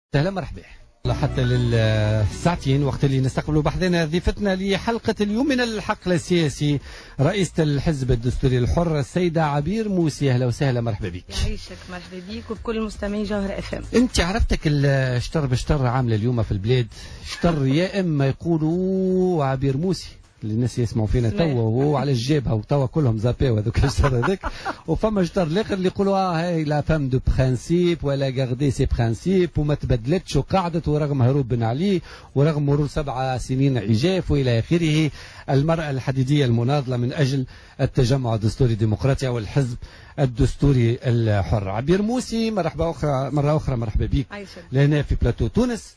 سهلا مرحبا. حتى للساعتين وقت اللي نستقبلوا بحثنا ضيفتنا لحلقة اليوم من الحقل السياسي رئيسة الحزب الدستوري الحر السيدة عبير موسي. أهلا وسهلا مرحبا بك. يعيشك مرحبا بك وبكل المستمعين جوهر اف ام. انت عرفتك الشطر بشطر عامله اليوم في البلاد شطر يا اما يقولوا عبير موسي اللي الناس يسمعوا فينا توا وهو على الجبهه وتوا كلهم زابيو هذوك الشطر هذاك، وفما شطر الاخر اللي يقولوا هاي لا فام دو برانسيب ولا غاردي سي برانسيب وما تبدلتش وقعدت ورغم هروب بن علي ورغم مرور 7 سنين عجاف والى اخره. المرأة الحديدية المناضلة من اجل التجمع الدستوري الديمقراطي او الحزب الدستوري الحر. عبير موسي مرحبا مرة أخرى مرحبا بك لهنا في بلاتو تونس.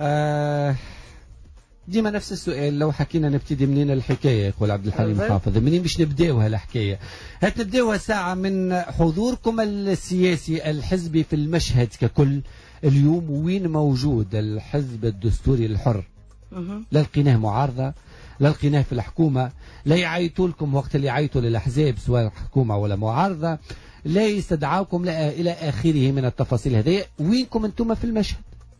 ديما نفس السؤال، لو حكينا نبتدي منين الحكايه يقول عبد الحليم حافظ، منين باش نبداوها الحكايه؟ هات نبداوها ساعه من حضوركم السياسي الحزبي في المشهد ككل اليوم. وين موجود الحزب الدستوري الحر؟ لا لقيناه معارضه، لا لقيناه في الحكومه، لا يعيطوا لكم وقت اللي يعيطوا للاحزاب سواء حكومه ولا معارضه، لا يستدعوكم لا الى اخره من التفاصيل هذه. وينكم انتم في المشهد؟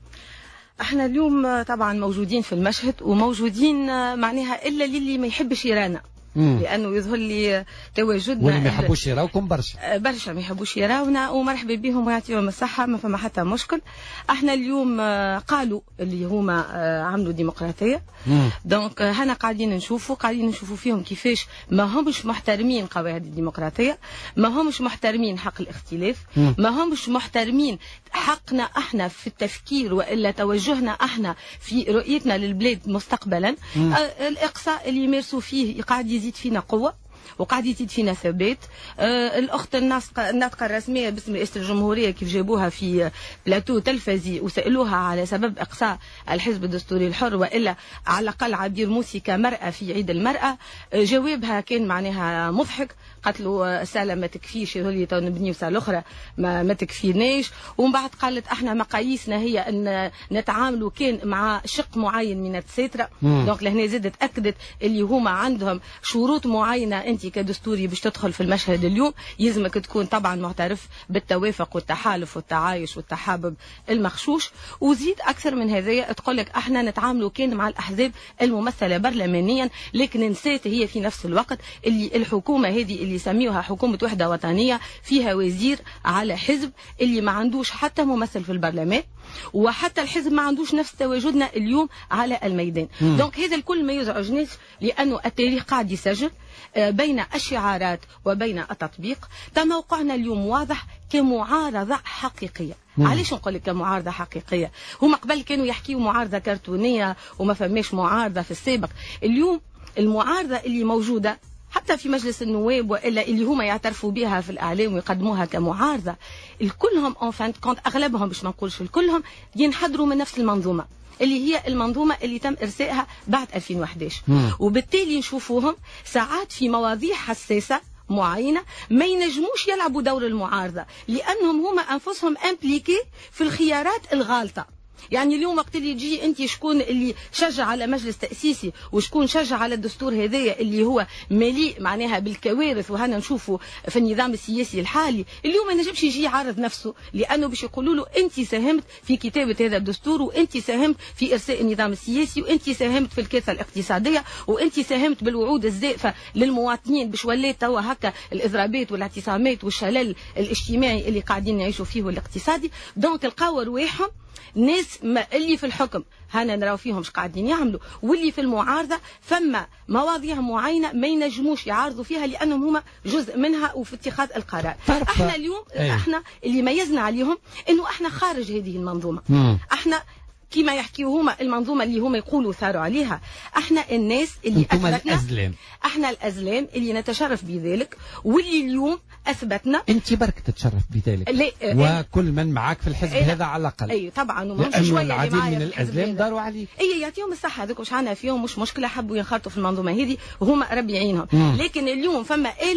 احنا اليوم طبعا موجودين في المشهد وموجودين معناها الا للي ما يحبش يرانا، لانه يظهر لي تواجدنا واللي ما يحبوش يراوكم برشا ما يحبوش يراونا ومرحبا بهم ويعطيهم الصحه، ما فما حتى مشكل. احنا اليوم قالوا اللي هما عملوا ديمقراطيه، دونك هنا قاعدين نشوفوا فيهم كيفاش ما همش محترمين قواعد الديمقراطيه، ما همش محترمين حق الاختلاف، ما همش محترمين حقنا احنا في التفكير والا توجهنا احنا في رؤيتنا للبلاد مستقبلا. الاقصاء اللي يمارسوا فيه قاعد يزيد فينا قوه وقاعد يزيد فينا ثبات. الاخت الناطقه الرسميه باسم رئاسه الجمهوريه كيف جابوها في بلاتو تلفزي وسالوها على سبب اقصاء الحزب الدستوري الحر والا على الاقل عبير موسي كمراه في عيد المراه، جوابها كان معناها مضحك. قالت له ساله ما تكفيش، يقول لي تو نبنيو ساله اخرى ما تكفيناش. ومن بعد قالت احنا مقاييسنا هي ان نتعاملوا كان مع شق معين من السيطره. دونك لهنا زادت اكدت اللي هما عندهم شروط معينه. انت كدستوري باش تدخل في المشهد اليوم يلزمك تكون طبعا معترف بالتوافق والتحالف والتعايش والتحابب المخشوش، وزيد اكثر من هذايا تقول لك احنا نتعاملوا كان مع الاحزاب الممثله برلمانيا، لكن نسيت هي في نفس الوقت اللي الحكومه هذه اللي يسميوها حكومه وحده وطنيه فيها وزير على حزب اللي ما عندوش حتى ممثل في البرلمان، وحتى الحزب ما عندوش نفس تواجدنا اليوم على الميدان. دونك هذا الكل ما يزعجنيش، لانه التاريخ قاعد يسجل بين الشعارات وبين التطبيق. موقعنا اليوم واضح كمعارضه حقيقيه. علاش نقول لك كمعارضه حقيقيه؟ هما قبل كانوا يحكيوا معارضه كرتونيه وما فماش معارضه في السابق. اليوم المعارضه اللي موجوده حتى في مجلس النواب والا اللي هما يعترفوا بها في الاعلام ويقدموها كمعارضه، الكلهم اون فان كونت اغلبهم باش ما نقولش الكلهم ينحدروا من نفس المنظومه اللي هي المنظومه اللي تم ارسائها بعد 2011. وبالتالي نشوفوهم ساعات في مواضيع حساسه معينه ما ينجموش يلعبوا دور المعارضه، لانهم هما انفسهم امبليكي في الخيارات الغالطه. يعني اليوم وقت اللي تجي انت شكون اللي شجع على مجلس تاسيسي وشكون شجع على الدستور هذايا اللي هو مليء معناها بالكوارث، وهنا نشوفوا في النظام السياسي الحالي اليوم ما نجمش يجي يعارض نفسه، لانه باش يقولوا له انت ساهمت في كتابه هذا الدستور، وانت ساهمت في ارساء النظام السياسي، وانت ساهمت في الكارثه الاقتصاديه، وانت ساهمت بالوعود الزائفه للمواطنين باش ولات توا هكا الاضرابات والاعتصامات والشلل الاجتماعي اللي قاعدين نعيشوا فيه والاقتصادي. دونك القاو رواحهم ناس اللي في الحكم هنا نراو فيهم اش قاعدين يعملوا، واللي في المعارضه فما مواضيع معينه ما ينجموش يعارضوا فيها لانهم هما جزء منها وفي اتخاذ القرار. احنا اليوم احنا اللي ميزنا عليهم انه احنا خارج هذه المنظومه. احنا كما يحكيوا هما المنظومه اللي هما يقولوا ثاروا عليها، احنا الناس اللي اثبتنا، احنا الازلام اللي نتشرف بذلك، واللي اليوم اثبتنا. انت برك تتشرف بذلك وكل من معك في الحزب هذا على الاقل. اي طبعا، لانه شويه العديد من الازلام داروا عليك. اي يعطيهم الصحه، هذوك واش عنا فيهم مش مشكله، حبوا ينخرطوا في المنظومه هذه وهما ربي يعينهم. لكن اليوم فما الاف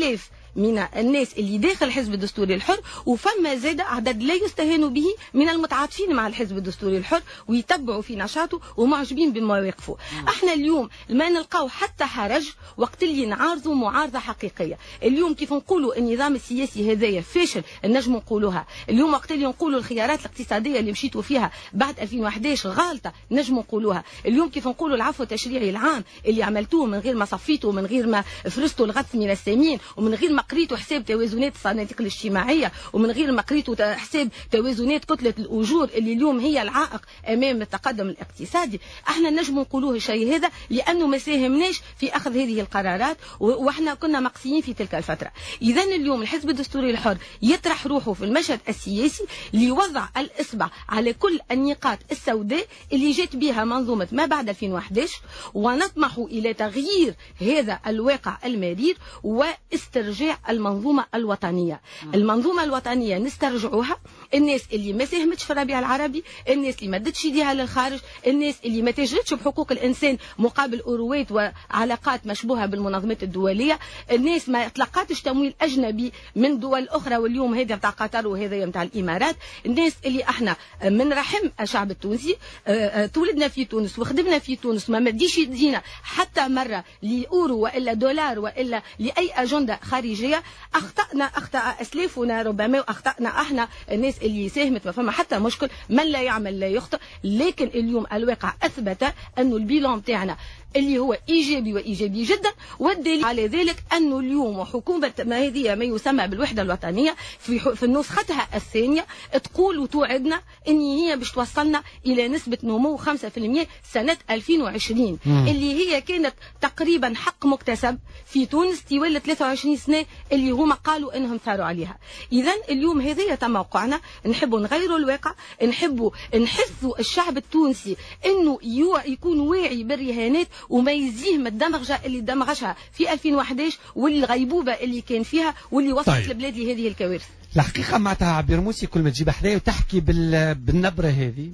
من الناس اللي داخل الحزب الدستوري الحر، وفما زاد عدد لا يستهان به من المتعاطفين مع الحزب الدستوري الحر ويتبعوا في نشاطه ومعجبين بمواقفه. احنا اليوم ما نلقاو حتى حرج وقت اللي نعارضوا معارضه حقيقيه. اليوم كيف نقولوا النظام السياسي هذايا فاشل نجم نقولوها، اليوم وقت اللي نقولوا الخيارات الاقتصاديه اللي مشيتوا فيها بعد 2011 غالطه نجم نقولوها، اليوم كيف نقولوا العفو التشريعي العام اللي عملتوه من غير ما صفيتوا، من غير ما فرستوا الغث من السامين، ومن غير ما قريتوا حساب توازنات الصناديق الاجتماعيه، ومن غير ما قريتوا حساب توازنات كتله الاجور اللي اليوم هي العائق امام التقدم الاقتصادي. احنا نجم نقولوه الشيء هذا لانه ما ساهمناش في اخذ هذه القرارات واحنا كنا مقصيين في تلك الفتره. اذا اليوم الحزب الدستوري الحر يطرح روحه في المشهد السياسي ليوضع الاصبع على كل النقاط السوداء اللي جات بها منظومه ما بعد 2011، ونطمح الى تغيير هذا الواقع المرير واسترجاع المنظومه الوطنيه. المنظومه الوطنيه نسترجعوها، الناس اللي ما ساهمتش في الربيع العربي، الناس اللي ما دتش يديها للخارج، الناس اللي ما تجردش بحقوق الانسان مقابل اوروات وعلاقات مشبوهه بالمنظمات الدوليه، الناس ما تلقاتش تمويل اجنبي من دول اخرى واليوم هذا بتاع قطر وهذا بتاع الامارات، الناس اللي احنا من رحم الشعب التونسي تولدنا في تونس وخدمنا في تونس، ما مديش يدينا حتى مره لاورو والا دولار والا لاي اجنده خارجيه. اخطانا اخطا اسلافنا ربما، واخطانا احنا الناس اللي ساهمت، ما فما حتى مشكل، من لا يعمل لا يخطئ. لكن اليوم الواقع اثبت انه البيلون تاعنا اللي هو ايجابي وايجابي جدا، والدليل على ذلك انه اليوم حكومه ما هذه ما يسمى بالوحده الوطنيه في نسختها الثانيه تقول وتوعدنا ان هي باش توصلنا الى نسبه نمو 5% سنه 2020 اللي هي كانت تقريبا حق مكتسب في تونس طوال 23 سنه اللي هما قالوا انهم ثاروا عليها. اذا اليوم هذه تموقعنا، نحبوا نغيروا الواقع، نحبوا نحثوا الشعب التونسي انه يكون واعي بالرهانات وما يزيه من الدمغجه اللي دمغشها في 2011 والغيبوبه اللي كان فيها واللي وصلت البلاد لهذه الكوارث. الحقيقه معناتها عبير موسي كل ما تجيب حدايا وتحكي بالنبره هذه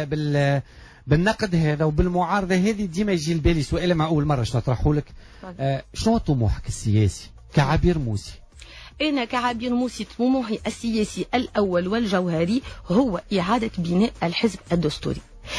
بالنقد هذا وبالمعارضه هذه، ديما يجي لبالي سؤال مع اول مره نطرحه لك. شنو طموحك السياسي كعبير موسي؟ أنا كعبير موسي طموحي السياسي الأول والجوهري هو إعادة بناء الحزب الدستوري،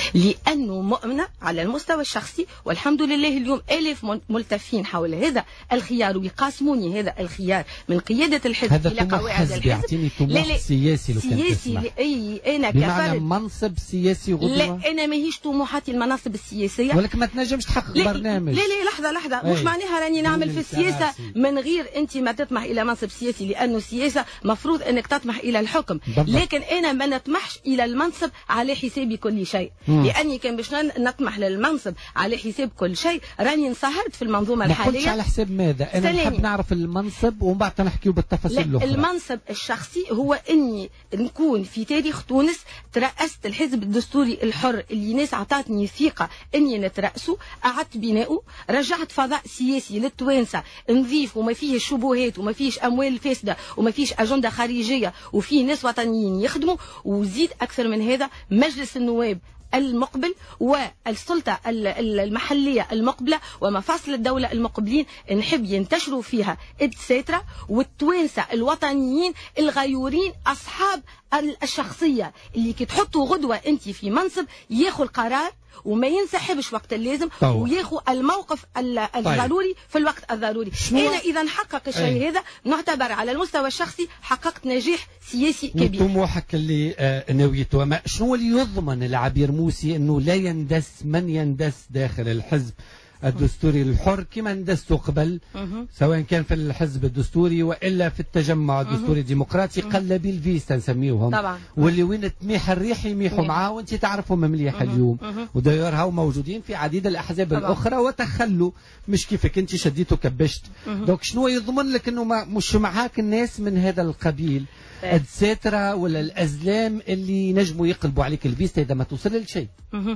لأنه مؤمنة على المستوى الشخصي، والحمد لله اليوم آلاف ملتفين حول هذا الخيار ويقاسموني هذا الخيار من قيادة الحزب إلى قواعد الحزب. يعطيني طموح سياسي لو كان سياسي أنا بمعنى منصب سياسي غدوة؟ لا، أنا ماهيش طموحاتي المناصب السياسية، ولكن ما تنجمش تحقق برنامج. لا لحظة مش معناها راني نعمل في السياسة من غير أنت ما تطمح إلى منصب سياسي، لأنه السياسة مفروض أنك تطمح إلى الحكم بالضبط. لكن أنا ما نطمحش إلى المنصب على حساب كل شيء، لاني كان باش نطمح للمنصب على حساب كل شيء راني انصهرت في المنظومه الحاليه. ما قلتش على حساب ماذا؟ انا نحب نعرف المنصب ومن بعد نحكيو بالتفاصيل الاخرى. المنصب الشخصي هو اني نكون في تاريخ تونس ترأست الحزب الدستوري الحر اللي ناس عطاتني ثقه اني نترأسه، اعدت بناؤه، رجعت فضاء سياسي للتوانسه نظيف وما فيه شبهات وما فيش اموال فاسده وما فيش اجنده خارجيه وفيه ناس وطنيين يخدموا، وزيد اكثر من هذا مجلس النواب المقبل والسلطة المحلية المقبلة ومفاصل الدولة المقبلين نحب ينتشروا فيها السيطرة، والتوانسة الوطنيين الغيورين أصحاب الشخصية اللي كي تحطوا غدوة أنت في منصب ياخذ قرار وما ينسحبش وقت اللازم وياخذ الموقف الضروري في الوقت الضروري. أنا إذا حقق الشيء هذا نعتبر على المستوى الشخصي حققت نجاح سياسي كبير. طموحك اللي نويته، شنو اللي يضمن العبير موسي أنه لا يندس من يندس داخل الحزب الدستوري الحر كما اندسته قبل، سواء كان في الحزب الدستوري والا في التجمع الدستوري الديمقراطي قلبي الفيستا نسميوهم طبعا، واللي وين تميح الريح يميحوا معاه، وانت تعرفهم مليح اليوم وداير هاو موجودين في عديد الاحزاب طبعا الاخرى وتخلوا مش كيفك انت شديته كبشت. دونك شنو يضمن لك انه مش معاك الناس من هذا القبيل الساترة ولا الأزلام اللي نجموا يقلبوا عليك الفيستا إذا ما توصل لشيء؟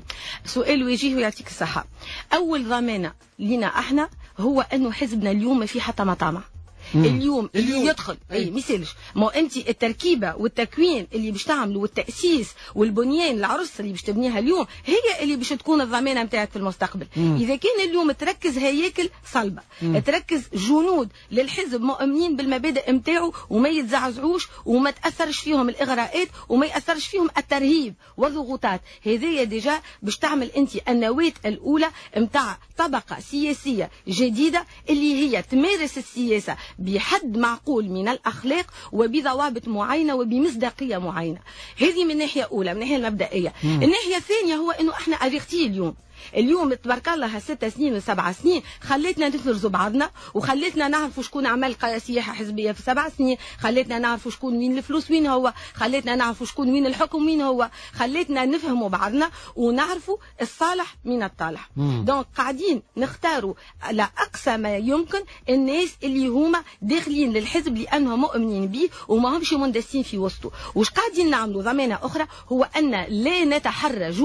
سؤال وجيه ويعطيك الصحة. أول ضمانة لنا احنا هو أنه حزبنا اليوم ما في حتى مطامع، اليوم اللي يدخل اي ما يسالش، ما انت التركيبه والتكوين اللي باش تعملوا والتاسيس والبنيان العرس اللي باش تبنيها اليوم هي اللي باش تكون الضمانه نتاعك في المستقبل. اذا كان اليوم تركز هياكل صلبه، تركز جنود للحزب مؤمنين بالمبادئ نتاعو وما يتزعزعوش وما تاثرش فيهم الاغراءات وما ياثرش فيهم الترهيب والضغوطات، هذه ديجا باش تعمل انت النواه الاولى نتاع طبقه سياسيه جديده اللي هي تمارس السياسه بحد معقول من الاخلاق وبضوابط معينه وبمصداقيه معينه. هذه من ناحيه اولى، من الناحيه المبدئيه. الناحيه الثانيه هو انه احنا اريختي اليوم تبارك الله 6 سنين و7 سنين خليتنا نفرزوا بعضنا، وخليتنا نعرفوا شكون عمل سياحه حزبيه في 7 سنين، خليتنا نعرفوا شكون وين الفلوس وين هو، خليتنا نعرفوا شكون وين الحكم وين هو، خليتنا نفهموا بعضنا ونعرفوا الصالح من الطالح. دونك قاعدين نختاروا على اقصى ما يمكن الناس اللي هما داخلين للحزب لانهم مؤمنين به وما همش مندسين في وسطه. واش قاعدين نعملوا ضمانه اخرى هو ان لا نتحرج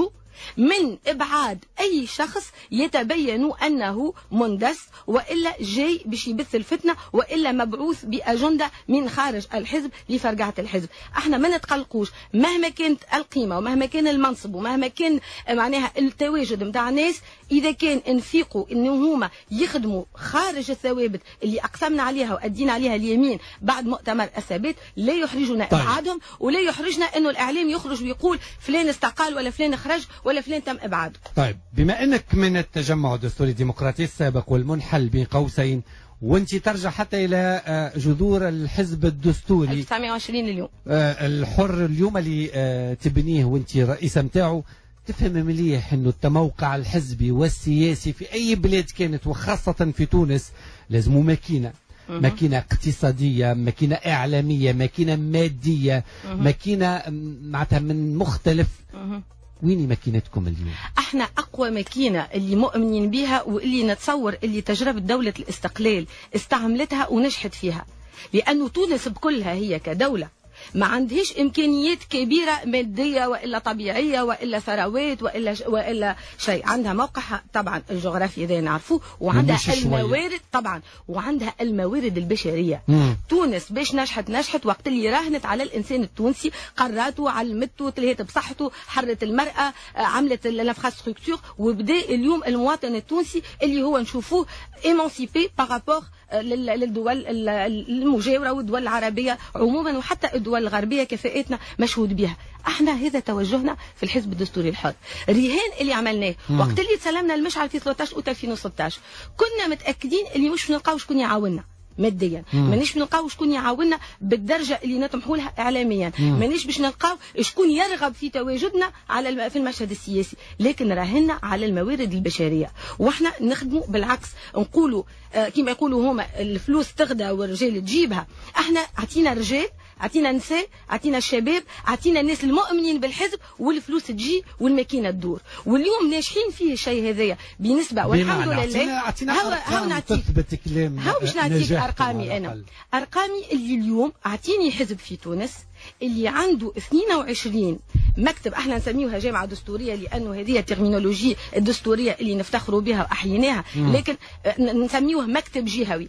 من إبعاد أي شخص يتبين أنه مندس وإلا جاي باش يبث الفتنة وإلا مبعوث بأجندة من خارج الحزب لفرقعة الحزب. احنا ما نتقلقوش مهما كانت القيمة ومهما كان المنصب ومهما كان معناها التواجد متاع الناس، إذا كان انفيقوا إنه هما يخدموا خارج الثوابت اللي أقسمنا عليها وأدينا عليها اليمين بعد مؤتمر الثبات، لا يحرجنا إبعادهم ولا يحرجنا إنه الإعلام يخرج ويقول فلان استقال ولا فلان خرج ولا فلان تم ابعاده. طيب بما انك من التجمع الدستوري الديمقراطي السابق والمنحل بين قوسين وانت ترجع حتى الى جذور الحزب الدستوري 1920 اليوم الحر اليوم اللي تبنيه وانت رئيسه نتاعو، تفهم مليح انه التموقع الحزبي والسياسي في اي بلاد كانت وخاصه في تونس لازم ماكينة اقتصادية، ماكينة إعلامية، ماكينة مادية، ماكينة معناتها من مختلف. وين ماكينتكم اليوم؟ احنا اقوى ماكينه اللي مؤمنين بها واللي نتصور اللي تجربه دوله الاستقلال استعملتها ونجحت فيها، لانه تونس بكلها هي كدوله ما عندهاش امكانيات كبيره ماديه والا طبيعيه والا ثروات والا شيء. عندها موقعها طبعا الجغرافي ذا نعرفوه، وعندها الموارد طبعا، وعندها الموارد البشريه. تونس باش نجحت وقت اللي راهنت على الانسان التونسي، قراته، علمته، تلهيت بصحته، حرت المراه، عملت الانفراستركتور، وبدا اليوم المواطن التونسي اللي هو نشوفوه ايمانسيبي بارابور للدول المجاوره والدول العربيه عموما وحتى الدول الغربيه كفاءتنا مشهود بها. احنا هذا توجهنا في الحزب الدستوري الحر. رهان اللي عملناه وقت اللي تسلمنا المشعل في 13 اوت 2016 كنا متاكدين اللي مش نلقاو شكون يعاوننا ماديا، مانيش نلقاو شكون يعاوننا بالدرجه اللي نطمحوا لها اعلاميا، مانيش باش نلقاو شكون يرغب في تواجدنا على في المشهد السياسي، لكن راهنا على الموارد البشريه. واحنا نخدموا بالعكس، نقولوا كما يقولوا هما الفلوس تغدى والرجال تجيبها. احنا عطينا رجال، عطينا نساء، عطينا الشباب، عطينا الناس المؤمنين بالحزب والفلوس تجي والماكينه تدور، واليوم ناجحين فيه الشيء هذايا بنسبه والحمد لله. هاو نعطيك تثبت كلام، هاو باش نعطيك ارقامي انا، ارقامي اللي اليوم اعطيني حزب في تونس اللي عنده 22 مكتب، احنا نسميوها جامعه دستوريه لانه هذه الترمينولوجي الدستوريه اللي نفتخروا بها واحييناها، لكن نسميوه مكتب جهوي.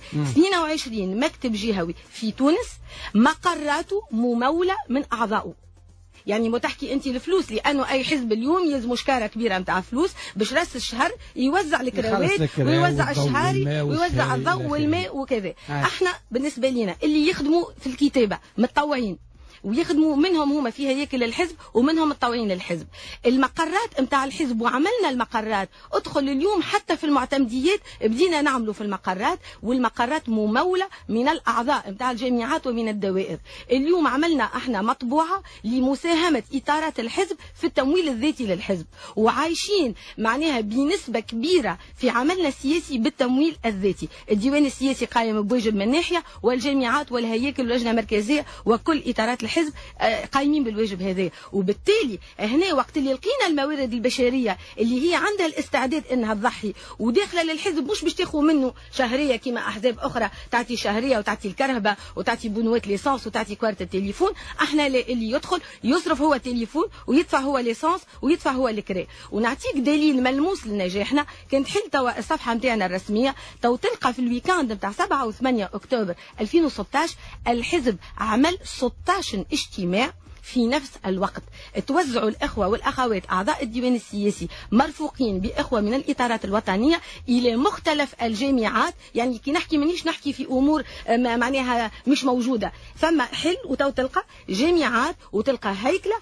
22 مكتب جهوي في تونس، مقراته مموله من اعضائه. يعني ما تحكي انت الفلوس، لانه اي حزب اليوم يلزموا شكاره كبيره نتاع فلوس باش راس الشهر يوزع الكراوات ويوزع الشهاري ويوزع الضوء والماء وكذا. احنا بالنسبه لنا اللي يخدموا في الكتابه متطوعين ويخدموا منهم هما في هياكل الحزب ومنهم متطوعين للحزب. المقرات نتاع الحزب وعملنا المقرات، ادخل اليوم حتى في المعتمديات بدينا نعملوا في المقرات، والمقرات ممولة من الأعضاء نتاع الجامعات ومن الدوائر. اليوم عملنا احنا مطبوعة لمساهمة إطارات الحزب في التمويل الذاتي للحزب، وعايشين معناها بنسبة كبيرة في عملنا السياسي بالتمويل الذاتي. الديوان السياسي قائم بواجب من ناحية، والجامعات والهياكل واللجنة المركزية وكل إطارات الحزب الحزب قايمين بالواجب هذا. وبالتالي هنا وقت اللي لقينا الموارد البشريه اللي هي عندها الاستعداد انها تضحي وداخله للحزب، مش باش تاخذ منه شهريه كما احزاب اخرى تعطي شهريه وتعطي الكرهبه وتعطي بنوات ليسانس وتعطي كارت التليفون، احنا اللي يدخل يصرف هو تليفون ويدفع هو ليسانس ويدفع هو الكرا. ونعطيك دليل ملموس لنجاحنا، كانت حل توا الصفحه نتاعنا الرسميه تو تلقى في الويكاند نتاع 7 و8 اكتوبر 2016 الحزب عمل 16 اجتماع في نفس الوقت. توزعوا الإخوة والأخوات أعضاء الديوان السياسي مرفوقين بإخوة من الإطارات الوطنية إلى مختلف الجامعات. يعني كي نحكي منيش نحكي في أمور معناها مش موجودة، ثم حل وتو تلقى جامعات وتلقى هيكلة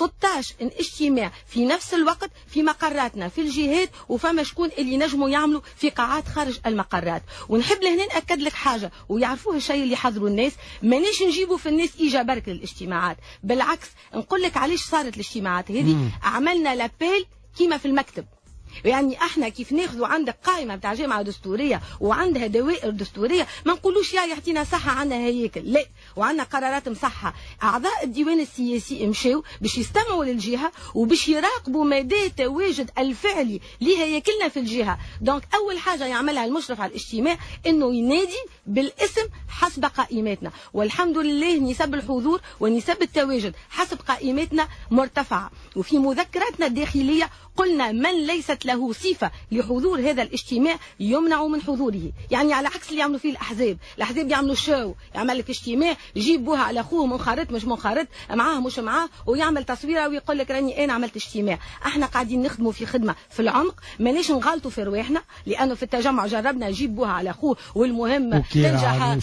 16 اجتماع في نفس الوقت في مقراتنا في الجهات، وفما شكون اللي نجموا يعملوا في قاعات خارج المقرات. ونحب لهنا نأكد لك حاجة ويعرفوه الشيء اللي حضروا الناس، مانيش نجيبوا في الناس إيجا برك للاجتماعات، بالعكس نقول لك علاش صارت الاجتماعات هذه. عملنا لابيل كيما في المكتب، يعني احنا كيف ناخذوا عندك قائمه بتاع جامعه دستوريه وعندها دوائر دستوريه، ما نقولوش يا يعطينا صحه عندنا هياكل، لا، وعندنا قرارات مصحه. اعضاء الديوان السياسي مشاو باش يستمعوا للجهه وباش يراقبوا مدى التواجد الفعلي لهياكلنا في الجهه. دونك اول حاجه يعملها المشرف على الاجتماع انه ينادي بالاسم حسب قائمتنا، والحمد لله نسب الحضور ونسب التواجد حسب قائمتنا مرتفعه. وفي مذكراتنا الداخليه قلنا من ليست له صفة لحضور هذا الاجتماع يمنع من حضوره. يعني على عكس اللي يعملوا فيه الأحزاب يعملوا شو، يعمل لك اجتماع يجيب بوها على أخوه منخرط مش منخرط، معاه مش معاه، ويعمل تصويرة ويقول لك راني أنا عملت اجتماع. احنا قاعدين نخدموا في خدمة في العمق، مانيش نغلطوا في رواحنا، لأنه في التجمع جربنا نجيب بوها على أخوه والمهم تنجح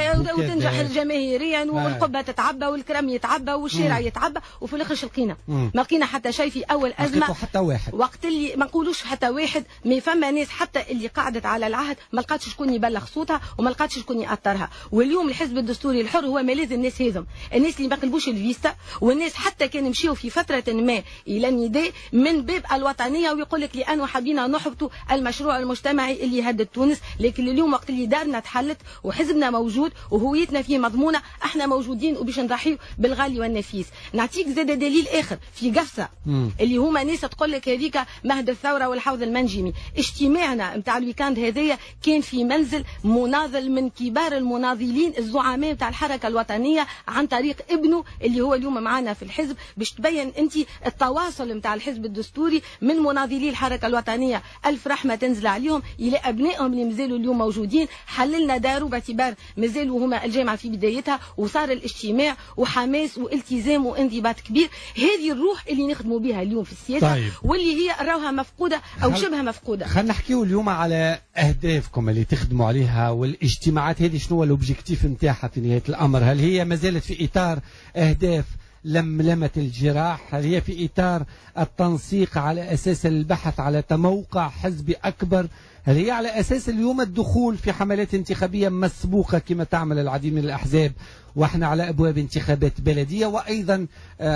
وتنجح جماهيريا والقبة تتعبى والكرم يتعبى والشارع يتعبى، وفي الآخر لقينا؟ ما لقينا حتى شيء في أول أزمة حتى واحد. وقت اللي ما نقولوش حتى واحد، ما فما ناس حتى اللي قعدت على العهد ما لقاتش شكون يبلغ صوتها وما لقاتش شكون يأثرها. واليوم الحزب الدستوري الحر هو ملاذ الناس هذم، الناس اللي ما قلبوش الفيستا، والناس حتى كان مشيوا في فترة ما إلى النداء من باب الوطنية ويقول لك لأنه حبينا نحبطوا المشروع المجتمعي اللي يهدد تونس. لكن اليوم وقت اللي دارنا تحلت وحزبنا موجود وهويتنا فيه مضمونة، احنا موجودين وباش نضحيو بالغالي والنفيس. نعطيك زاد دليل آخر في قفصة اللي هما ناس تقول لك هذيك مهد الثورة والحوض المنجمي. اجتماعنا نتاع الويكاند هذايا كان في منزل مناضل من كبار المناضلين الزعماء نتاع الحركة الوطنية عن طريق ابنه اللي هو اليوم معنا في الحزب، باش تبين انت التواصل نتاع الحزب الدستوري من مناضلي الحركة الوطنية. ألف رحمة تنزل عليهم إلى أبنائهم اللي مازالوا اليوم موجودين، حللنا داروا باعتبار مازالوا هما الجامعة في بدايتها، وصار الاجتماع وحماس والتزام وانضباط كبير. هذه الروح اللي نخدموا بها اليوم في السياسة. طيب. واللي هي راوها مفقودة أو شبه مفقودة. خلينا نحكيو اليوم على أهدافكم اللي تخدموا عليها، والاجتماعات هذه شنو هو الأوبجيكتيف نتاعها في نهاية الأمر؟ هل هي ما زالت في إطار أهداف لملمة الجراح؟ هل هي في إطار التنسيق على أساس البحث على تموقع حزبي أكبر؟ هل هي على أساس اليوم الدخول في حملات انتخابية مسبوقة كما تعمل العديد من الأحزاب وإحنا على أبواب انتخابات بلدية، وأيضا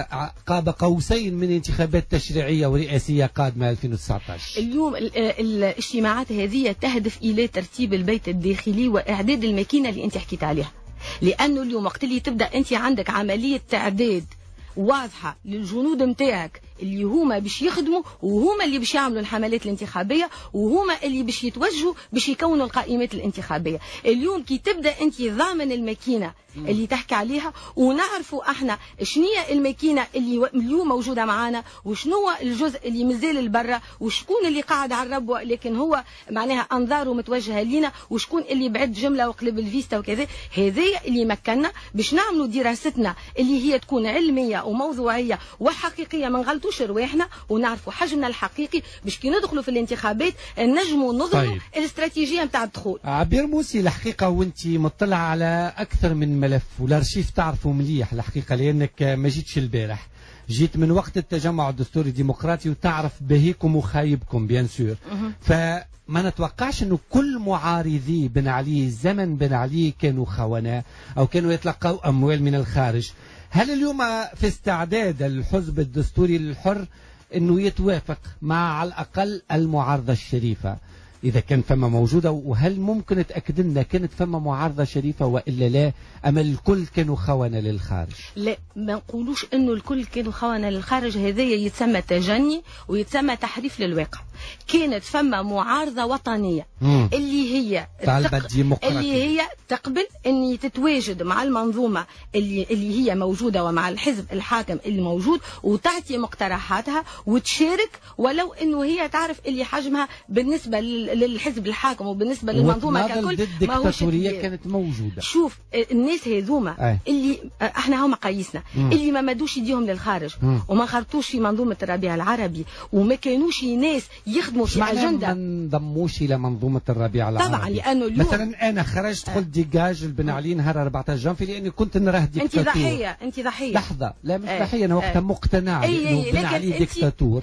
قاب قوسين من انتخابات تشريعية ورئاسية قادمة 2019؟ اليوم الاجتماعات هذه تهدف إلى ترتيب البيت الداخلي وإعداد الماكينة اللي أنت حكيت عليها. لأنه اليوم وقت اللي تبدأ أنت عندك عملية تعداد واضحة للجنود متاعك اللي هما باش يخدموا وهما اللي باش يعملوا الحملات الانتخابية وهما اللي باش يتوجهوا باش يكونوا القائمات الانتخابية. اليوم كي تبدأ انت ضامن الماكينة اللي تحكي عليها، ونعرفوا احنا شنية الماكينة اللي اليوم موجودة معانا وشنو الجزء اللي مازال البرة وشكون اللي قاعد على الربوة لكن هو معناها انظاره متوجهة لينا وشكون اللي بعد جملة وقلب الفيستا وكذا. هذا اللي مكننا باش نعملوا دراستنا اللي هي تكون علمية وموضوعية وحقيقية، ما نغلطوش رواحنا ونعرفوا حجمنا الحقيقي باش كي ندخلوا في الانتخابات نجموا نظموا الاستراتيجية نتاع الدخول. عبير موسي، الحقيقة وانت مطلع على أكثر من ملف والارشيف تعرفوا مليح الحقيقة، لأنك ما جيتش البارح، جيت من وقت التجمع الدستوري الديمقراطي وتعرف بهيكم وخايبكم بيان سور. فما نتوقعش انه كل معارضي بن علي زمن بن علي كانوا خونة او كانوا يتلقوا اموال من الخارج. هل اليوم في استعداد الحزب الدستوري الحر انه يتوافق مع على الاقل المعارضة الشريفة إذا كان فما موجودة، وهل ممكن تأكد لنا كانت فما معارضة شريفة وإلا لا؟ أما الكل كانوا خونة للخارج؟ لا، ما نقولوش إنه الكل كانوا خونة للخارج، هذايا يتسمى تجني ويتسمى تحريف للواقع. كانت فما معارضة وطنية اللي هي اللي هي تقبل أن تتواجد مع المنظومة اللي هي موجودة ومع الحزب الحاكم اللي موجود، وتعطي مقترحاتها وتشارك، ولو أنه هي تعرف اللي حجمها بالنسبة للحزب الحاكم وبالنسبة للمنظومة ككل الدكتاتورية كانت موجودة. شوف الناس هذوما اللي احنا هما قيسنا اللي ما مدوش يديهم للخارج وما خرطوش في منظومة الربيع العربي وما كانوش ناس يخدموا في أجندة، ما انضموش إلى منظومة الربيع العربي. طبعا لأنه اليوم مثلا أنا خرجت قلت ديجاج البن علي نهار 14 جانفي لأني كنت نراه ديكتاتور. أنت ضحية لحظة، لا مش ضحية، أنا وقتها مقتنع إنه بن علي ديكتاتور.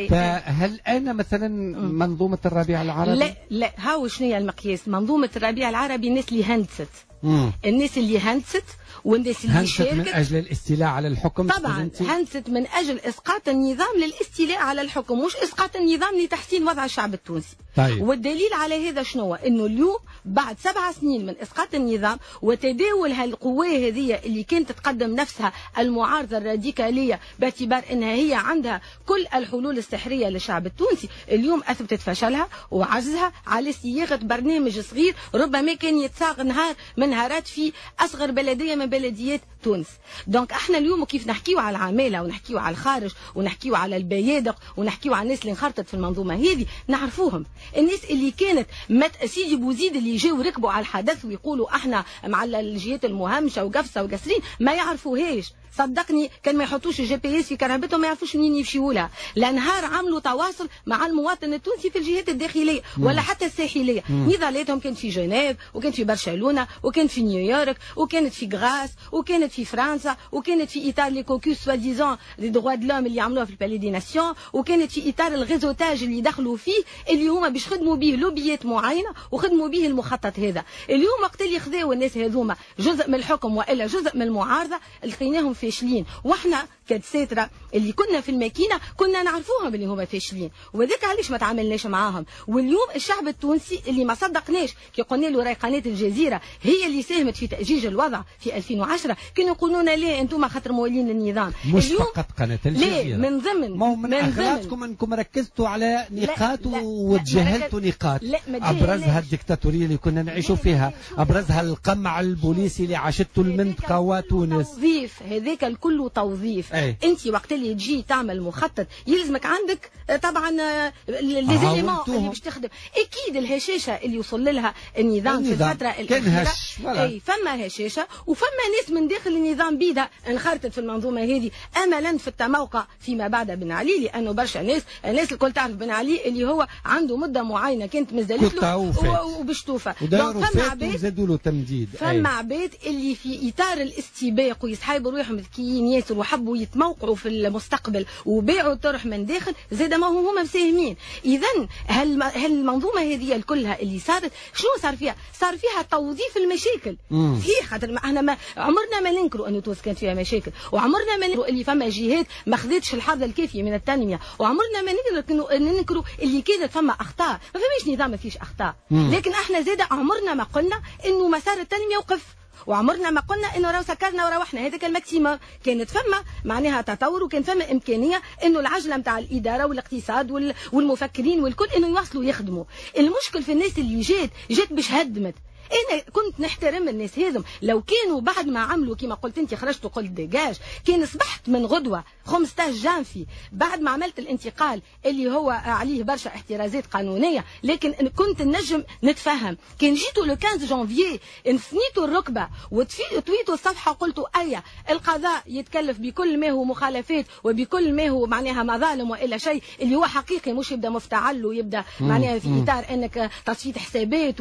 فهل أنا مثلا منظومة الربيع العربي؟ لا هاو شنو هي المقياس؟ منظومة الربيع العربي الناس اللي هندست، الناس اللي هندست والناس اللي شاركت من أجل الاستيلاء على الحكم. طبعا هندست من أجل إسقاط النظام للاستيلاء على الحكم، مش إسقاط النظام لتحسين وضع الشعب التونسي. طيب. والدليل على هذا شنو؟ إنه اليوم بعد 7 سنين من إسقاط النظام وتداول هالقوة هذه اللي كانت تقدم نفسها المعارضة الراديكالية باعتبار أنها هي عندها كل الحلول السحرية للشعب التونسي، اليوم أثبتت فشلها وعجزها على صياغة برنامج صغير ربما كان يتصاغ نهار من نهارات في أصغر بلدية من بلديات تونس. دونك احنا اليوم كيف نحكيو على العمالة ونحكيو على الخارج ونحكيو على البيادق ونحكيو على الناس اللي انخرطت في المنظومة هذه، نعرفوهم الناس اللي كانت سيدي بوزيد اللي جاوا ركبوا على الحدث ويقولوا احنا مع الجهات المهمشة وقفصة وقسرين، ما يعرفوهاش. صدقني كان ما يحطوش الجي بي اس في كرهبتهم ما يعرفوش منين يمشيوا لها، لانهار عملوا تواصل مع المواطن التونسي في الجهات الداخليه ولا حتى الساحليه. نضالاتهم كانت في جنيف وكانت في برشلونه وكانت في نيويورك وكانت في غراس وكانت في فرنسا وكانت في اطار لي كوكوس سوا ديزون لي دروا دو لوم اللي عملوها في البالي دي ناسيون، وكانت في اطار الغيزوتاج اللي دخلوا فيه اللي هما باش خدموا به لوبيات معينه وخدموا به المخطط هذا. اليوم وقت اللي خذاو الناس هذوما جزء من الحكم والا جزء من المعارضه لقيناهم فاشلين، واحنا كدساتره اللي كنا في الماكينه كنا نعرفوهم اللي هما فاشلين، وذاك علاش ما تعاملناش معاهم. واليوم الشعب التونسي اللي ما صدقناش كي قلنا له راي قناه الجزيره هي اللي ساهمت في تاجيج الوضع في 2010 كانوا يقولوا لنا ليه انتم خاطر موالين للنظام. مش فقط قناه الجزيره، ليه من ضمن من اغلاطكم انكم ركزتوا على نقاط وتجاهلتوا نقاط ابرزها الدكتاتوريه اللي كنا نعيشوا فيها، ابرزها القمع البوليسي اللي عاشته المنطقه وتونس. توظيف هذاك الكل توظيف. انت وقت اللي تجي تعمل مخطط يلزمك عندك طبعا ليزيليمون اللي باش تخدم. اكيد الهشاشه اللي وصل لها النظام في الفتره الاخيره اي فما هشاشه وفما ناس من داخل النظام بيدها انخرطت في المنظومه هذه املا في التموقع فيما بعد بن علي، لانه برشا الناس الكل تعرف بن علي اللي هو عنده مده معينه كانت مازالت له وباش توفى. فما عباد زادوا له تمديد، فما عباد اللي في اطار الاستباق ويسحبوا روحهم ذكيين ياسر وحبوا يتموقعوا في المستقبل وباعوا الطرح من داخل، زاد ما هما مساهمين. اذا هالمنظومه هذه كلها اللي صارت شنو صار فيها؟ صار فيها توظيف المشاكل. صحيح خاطر احنا ما عمرنا ما ننكروا انه تونس كانت فيها مشاكل، وعمرنا ما ننكروا اللي فما جهات ما خذتش الحظ الكافي من التنميه، وعمرنا ما ننكروا اللي كانت فما اخطاء. ما فماش نظام ما فيش اخطاء، لكن احنا زاد عمرنا ما قلنا انه مسار التنميه وقف، وعمرنا ما قلنا انه راهو سكرنا وروحنا. هذاك الماكسيموم كانت فما معناها تطور وكان فما امكانيه انه العجله نتاع الاداره والاقتصاد والمفكرين والكل انه يواصلوا يخدموا. المشكل في الناس اللي جات باش هدمت. انا كنت نحترم الناس هذم لو كانوا بعد ما عملوا كما قلت انت خرجت وقلت ديجاج، كان صبحت من غدوه 15 جانفي بعد ما عملت الانتقال اللي هو عليه برشا احترازات قانونيه، لكن كنت نجم نتفهم. كان جيتوا لو 15 جانفي نثنيتوا الركبه وتويتوا الصفحه وقلتوا ايا القضاء يتكلف بكل ما هو مخالفات وبكل ما هو معناها مظالم والا شيء اللي هو حقيقي، مش يبدا مفتعل ويبدا معناها في اطار انك تصفيه حسابات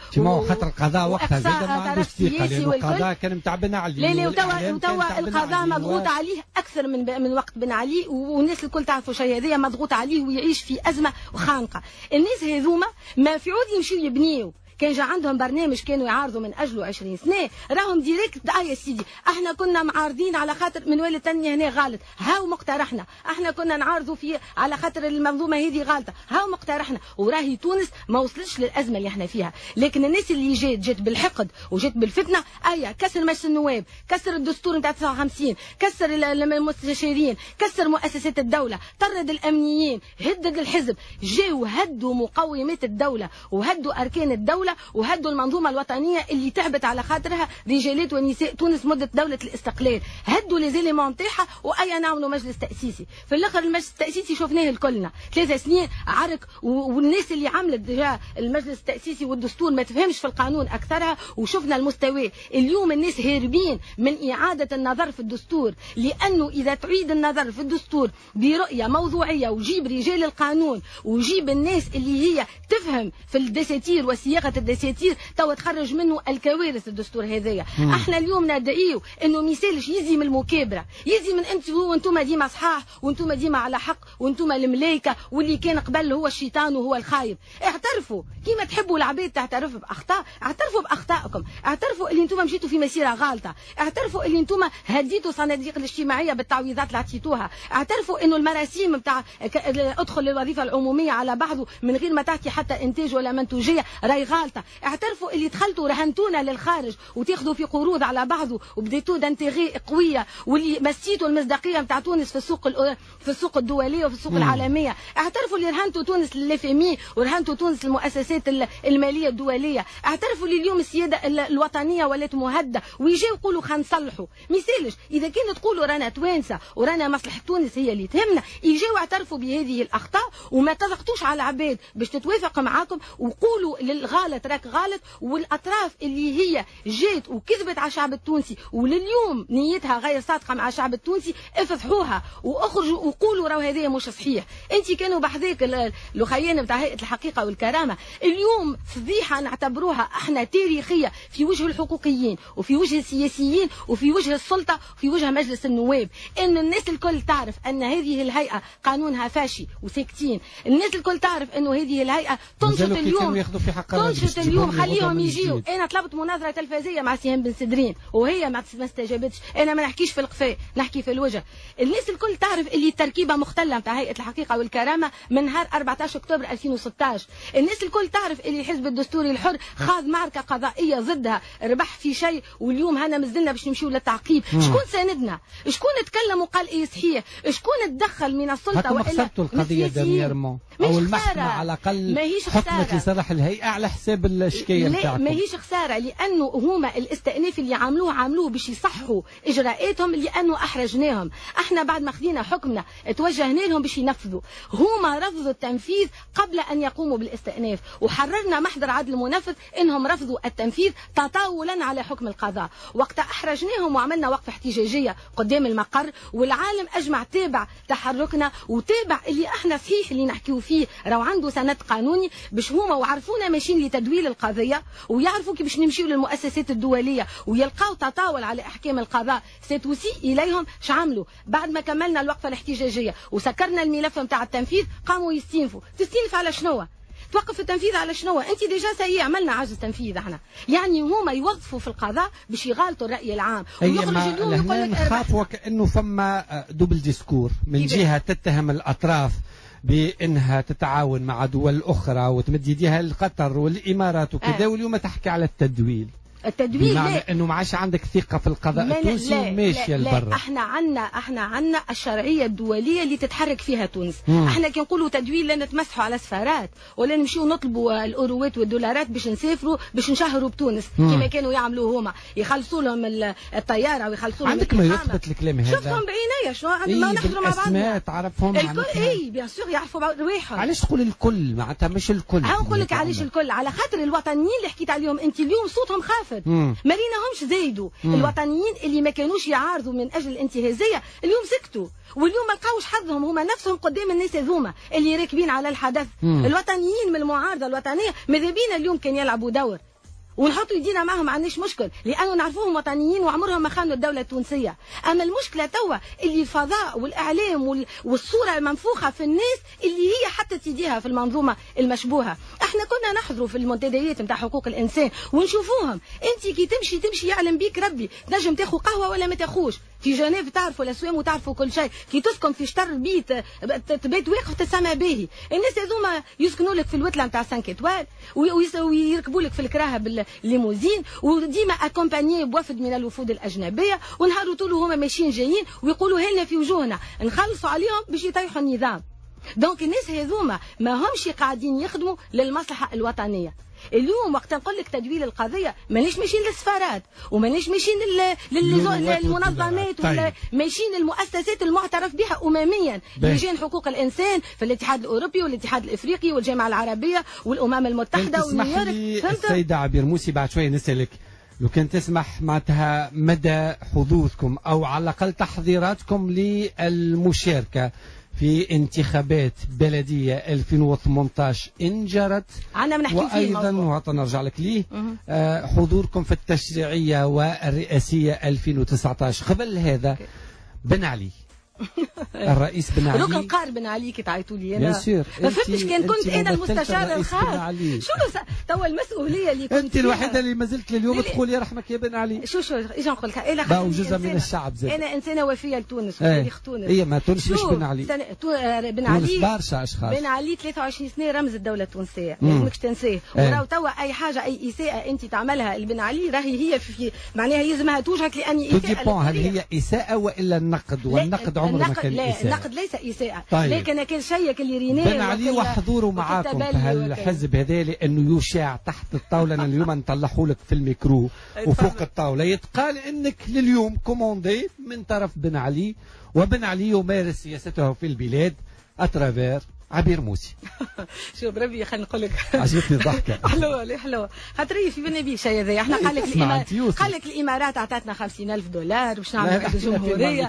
القضاء وقتها زاد ما عندوش ثقه، لأنه القضاء كان متاع بن علي. لا وتوا القضاء مضغوط عليه اكثر من وقت بن علي، والناس الكل تعرفوا شيء هذايا مضغوط عليه ويعيش في ازمه وخانقه. الناس هذوما ما في عود يمشيو يبنيو، كان جا عندهم برنامج كانوا يعارضوا من اجله 20 سنه، راهم ديريكت يا سيدي احنا كنا معارضين على خاطر من والد تانية هنا غلط، هاو مقترحنا، احنا كنا نعارضوا في على خاطر المنظومه هذه غلطه، هاو مقترحنا. وراهي تونس ما وصلتش للازمه اللي احنا فيها، لكن الناس اللي جات بالحقد وجات بالفتنه، كسر مجلس النواب، كسر الدستور نتاع 59، كسر المستشارين، كسر مؤسسات الدوله، طرد الامنيين، هدد الحزب، جاوا هدوا مقومات الدوله وهدوا اركان الدوله وهدوا المنظومه الوطنيه اللي تعبت على خاطرها رجالات ونساء تونس مده دوله الاستقلال، هدوا لي زيليمون نتاعها نعملوا مجلس تاسيسي. في الاخر المجلس التاسيسي شفناه الكلنا 3 سنين عرك، والناس اللي عملت ديجا المجلس التاسيسي والدستور ما تفهمش في القانون اكثرها، وشفنا المستوى. اليوم الناس هاربين من اعاده النظر في الدستور، لانه اذا تعيد النظر في الدستور برؤيه موضوعيه وجيب رجال القانون وجيب الناس اللي هي تفهم في الدساتير وصياغه الدساتير، توا تخرج منه الكوارث الدستور هذايا. احنا اليوم ندعيو انه ما يسالش يزي من المكابره، يزي من وانتم ديما صحاح وانتم ديما على حق وانتم الملايكه، واللي كان قبل هو الشيطان وهو الخايب. اعترفوا كيما تحبوا العباد تعترف باخطاء، اعترفوا باخطائكم، اعترفوا اللي انتم مشيتوا في مسيره غلطه، اعترفوا اللي انتم هديتوا صناديق الاجتماعيه بالتعويضات اللي عطيتوها، اعترفوا انه المراسيم نتاع ادخل للوظيفه العموميه على بعضه من غير ما تعطي حتى انتاج ولا منتوجيه راي غلطه، اعترفوا اللي دخلتوا رهنتونا للخارج وتاخذوا في قروض على بعضه وبديتوا دانتيغي قويه، واللي مسيتوا المصداقيه نتاع تونس في السوق الدوليه وفي السوق العالميه، اعترفوا اللي رهنتوا تونس للFMI ورهنتوا تونس للمؤسسات الماليه الدوليه، اعترفوا اللي اليوم السياده الوطنيه ولات مهده، ويجيو يقولوا خلينا نصلحوا. ما يسالش اذا كان تقولوا رانا توانسه ورانا مصلحه تونس هي اللي تهمنا، يجيو يعترفوا بهذه الاخطاء وما تضغطوش على العباد باش تتوافق معاكم، وقولوا للغلط راك غلط، والاطراف اللي هي جات وكذبت على الشعب التونسي ولليوم نيتها غير صادقه مع الشعب التونسي افضحوها واخرجوا وقولوا راهو هذا مش صحيح. انت كانوا بحذاك الخيان بتاع هيئه الحقيقه والكرامه، اليوم فضيحه نعتبروها احنا تاريخيه في وجه الحقوقيين وفي وجه السياسيين وفي وجه السلطه وفي وجه مجلس النواب، ان الناس الكل تعرف ان هذه الهيئه قانونها فاشي وساكتين، الناس الكل تعرف انه هذه الهيئه تنشط اليوم خليهم يجيو. انا طلبت مناظره تلفزيه مع سهام بن سدرين وهي ما استجابتش، انا ما نحكيش في القفاء نحكي في الوجه. الناس الكل تعرف اللي التركيبه مختله نتاع هيئه الحقيقه والكرامه من نهار 14 اكتوبر 2016، الناس الكل تعرف اللي الحزب الدستوري الحر خاض معركه قضائيه ضدها ربح في شيء، واليوم هنا مازلنا باش نمشيو للتعقيب. شكون ساندنا؟ شكون تكلم وقال ايه صحيح؟ شكون تدخل من السلطه والا خسرتوا القضيه دانييرمون او المحكمه على الاقل حكمت لصالح الهيئه على حساب الشكايه نتاعكم؟ ماهيش خساره، لانه هما الاستئناف اللي عملوه باش يصحوا اجراءاتهم، لانه احرجناهم. احنا بعد ما خذينا حكمنا توجهنا لهم باش ينفذوا، هما رفضوا التنفيذ قبل ان يقوموا بالاستئناف، وحررنا محضر عدل المنفذ انهم رفضوا التنفيذ تطاولا على حكم القضاء. وقت احرجناهم وعملنا وقفه احتجاجيه قدام المقر، والعالم اجمع تابع تحركنا وتابع اللي احنا صحيح اللي نحكيو فيه راهو عنده سند قانوني، باش هما وعرفونا ماشيين لتدويل القضيه ويعرفوا كيفاش نمشيو للمؤسسات الدوليه ويلقاو تطاول على احكام القضاء. ستوسيء اليهم شعملوا بعد ما كملنا الوقفه الاحتجاجيه وسكرنا الملف نتاع التنفيذ، قاموا يستينفوا. تستينف على شنو؟ توقف التنفيذ على شنو؟ انت ديجا سي عملنا عجز تنفيذ احنا، يعني هما يوظفوا في القضاء باش يغالطوا الراي العام ويخرج اليوم يقول لك نخاف وكانه فما دوبل ديسكور من جهه تتهم الاطراف بانها تتعاون مع دول اخرى وتمد يديها لقطر والامارات وكذا، واليوم تحكي على التدويل بمعنى انه ما عادش عندك ثقه في القضاء التونسي ماشيه لبرا. احنا عندنا الشرعيه الدوليه اللي تتحرك فيها تونس. احنا كي نقولوا تدويل لا نتمسحوا على سفارات ولا نمشيو نطلبوا الاوروات والدولارات باش نسافروا باش نشهروا بتونس كما كانوا يعملوا هما، يخلصوا لهم الطياره ويخلصوا لهم. عندك ما يثبت الكلام هذا؟ شفتهم بعينيا شنو ما نحضروا مع بعضنا. اسماء تعرفهم الكل اي بيان سور يعرفوا رواحهم. علاش تقول الكل معناتها مش الكل؟ نقول لك علاش الكل، على خاطر الوطنيين اللي حكيت عليهم انت اليوم صوتهم خافت، ما ريناهمش زايدوا. الوطنيين اللي ما كانوش يعارضوا من اجل الانتهازيه اليوم سكتوا، واليوم ما لقاوش حظهم هما نفسهم قدام الناس هذوما اللي راكبين على الحدث. الوطنيين من المعارضه الوطنيه ماذا بينا اليوم كان يلعبوا دور ونحطوا يدينا معهم، ما عندناش مشكل لانه نعرفوهم وطنيين وعمرهم ما خانوا الدوله التونسيه. اما المشكله توا اللي الفضاء والاعلام والصوره المنفوخه في الناس اللي هي حطت يديها في المنظومه المشبوهه. احنا كنا نحضروا في المنتديات نتاع حقوق الانسان ونشوفوهم. انت كي تمشي يعلم بيك ربي، تنجم تاخذ قهوه ولا ما تاخوش. في جنيف تعرفوا الاسوام وتعرفوا كل شيء. كي تسكن في شطر بيت تبيت واقف تسمى باهي. الناس هذوما يسكنوا لك في الوتله نتاع 5 اتوال ويركبوا لك في الكراهه بالليموزين، وديما اكومبانيي بوفد من الوفود الاجنبيه، ونهاروا طول هما ماشيين جايين ويقولوا هلنا في وجوهنا نخلصوا عليهم باش يطيحوا النظام. دونك الناس هذوما ما همش قاعدين يخدموا للمصلحه الوطنيه. اليوم وقت نقول لك تدويل القضيه مانيش ماشيين للسفارات ومانيش ماشيين للمنظمات ولا ماشيين للمؤسسات المعترف بها امميا، لجان حقوق الانسان في الاتحاد الاوروبي والاتحاد الافريقي والجامعه العربيه والامم المتحده ونيويورك. السيده عبير موسي بعد شويه نسالك لو كان تسمح معناتها مدى حظوظكم او على الاقل تحضيراتكم للمشاركه في انتخابات بلدية 2018 إن جرت، وأيضا وهنرجع لك ليه حضوركم في التشريعية والرئاسية 2019. قبل هذا بن علي الرئيس بن علي روك نقار بن علي كي تعيطوا لي انا ما فهمتش كان كنت انا المستشار الخاص شنو توا المسؤوليه اللي كنت انت الوحيده اللي ما زلت لليوم تقول يرحمك يا بن علي. شو ايش نقول لك انا جزء من الشعب زي انا انسانه وفيه لتونس وتاريخ تونس. هي ما تونس مش بن علي بن علي برشا اشخاص. بن علي 23 سنه رمز الدوله التونسيه ما لازمكش تنساه. وراو توا اي حاجه اي اساءه انت تعملها لبن علي راهي هي في معناها يلزمها توجهك لاني اساءه. هل هي اساءه والا النقد؟ والنقد عمره ما كان اساءه. النقد ليس إساءة. طيب. لكن كل شيء اللي ريناه بن علي وحضوره معاكم في هالحزب هذا لانه يشاع تحت الطاوله. انا اليوم نطلعوا لك في الميكرو وفوق الطاوله يتقال انك لليوم كوموندي من طرف بن علي، وبن علي يمارس سياسته في البلاد اترافير عبير موسي. شوف بربي خلينا نقول لك عجبتني الضحكه. حلوه حلوه خاطر في بالنا بيه شيء هذا. احنا قال لك الامارات اعطتنا $50,000 باش نعمل عيد الجمهوريه،